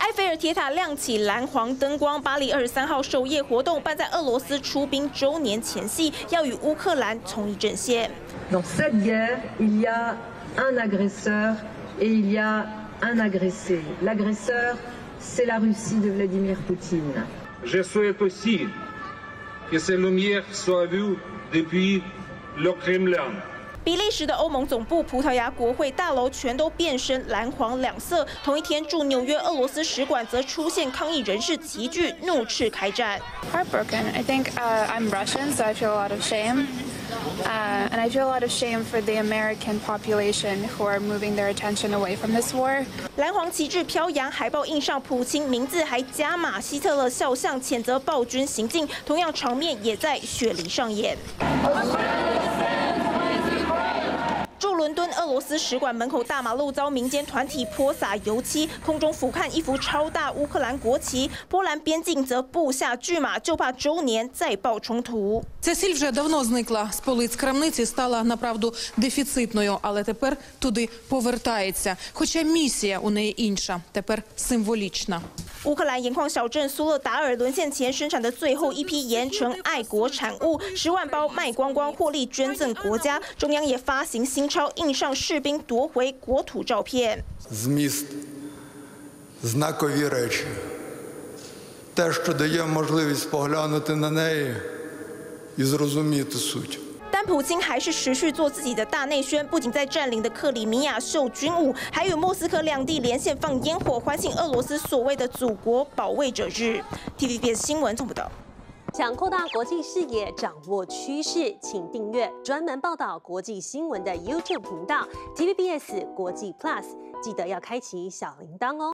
埃菲尔铁塔亮起蓝黄灯光，巴黎23号守夜活动办在俄罗斯出兵周年前夕，要与乌克兰从一阵线。 Dans cette guerre, il y a un agresseur et il y a un agressé. L'agresseur, c'est la Russie de Vladimir Poutine. Je souhaite aussi que ces lumières soient vues depuis le Kremlin. 比利时的欧盟总部、葡萄牙国会大楼全都变身蓝黄两色。同一天，驻纽约俄罗斯使馆则出现抗议人士齐聚，怒斥开战。 Heartbroken. I think I'm Russian, so I feel a lot of shame. And I feel a lot of shame for the American population who are moving their attention away from this war. 蓝黄旗帜飘扬，海报印上普京名字，还加码希特勒肖像，谴责暴君行径。同样场面也在雪梨上演。驻伦敦俄罗斯使馆门口大马路遭民间团体泼洒油漆，空中俯瞰一幅超大乌克兰国旗。波兰边境则布下巨马，就怕周年再爆冲突。 Ця сіль вже давно зникла з полиць крамниці, стала направду дефіцитною, але тепер туди повертається. Хоча місія у неї інша, тепер символічна. 乌克兰盐矿小镇苏勒达尔沦陷前生产的最后一批盐城爱国产物，10万包卖光光，获利捐赠国家。中央也发行新钞，印上士兵夺回国土照片。 Зміст знакові речі. Те, що дає можливість поглянути на неї і зрозуміти суть. 但普京还是持续做自己的大内宣，不仅在占领的克里米亚秀军舞，还与莫斯科两地连线放烟火，欢庆俄罗斯所谓的祖国保卫者日。TVBS 新闻综合报道。 想扩大国际视野，掌握趋势，请订阅专门报道国际新闻的 YouTube 频道 TVBS 国际 Plus， 记得要开启小铃铛哦。